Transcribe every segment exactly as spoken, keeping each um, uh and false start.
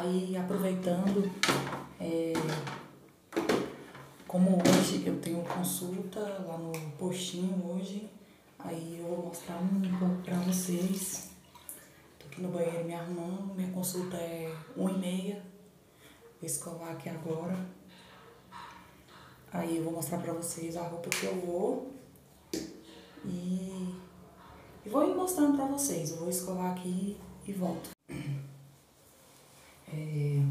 Aí, aproveitando, é, como hoje eu tenho consulta lá no postinho hoje, aí eu vou mostrar um pouco pra vocês. Tô aqui no banheiro me arrumando, minha consulta é uma e meia, vou escovar aqui agora. Aí eu vou mostrar pra vocês a roupa que eu vou e, e vou ir mostrando pra vocês. Eu vou escovar aqui e volto. É...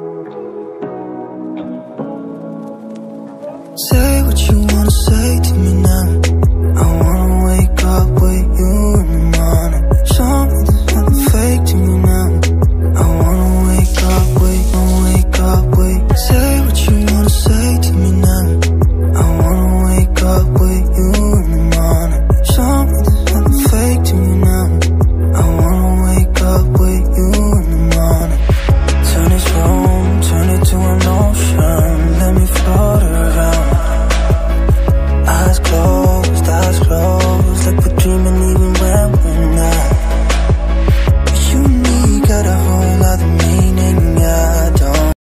Say what you wanna say to me